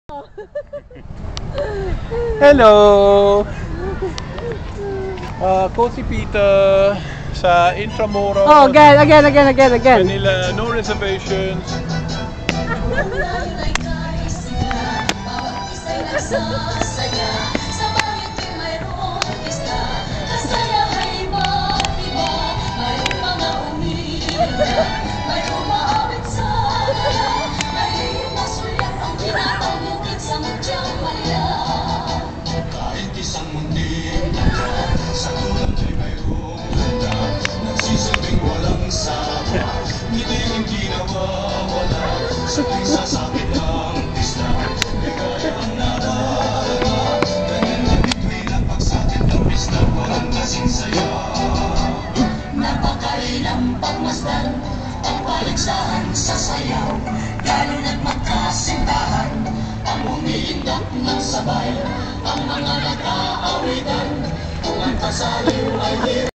Hello! Ko si Peter sa Intramuros. Oh, again. Manila, no reservations. Hindi nawawala sa isasakit ang isla. Ligaya ang nadarama, ganyan na bituin ang pagsakit ng isla. Walang kasing saya. Napakailang pagmasdan ang paligsahan sa sayaw, lalo na't magkasintahan ang umiindak ng sabay. Ang mga nag-aawitan kung ang kasaliw ay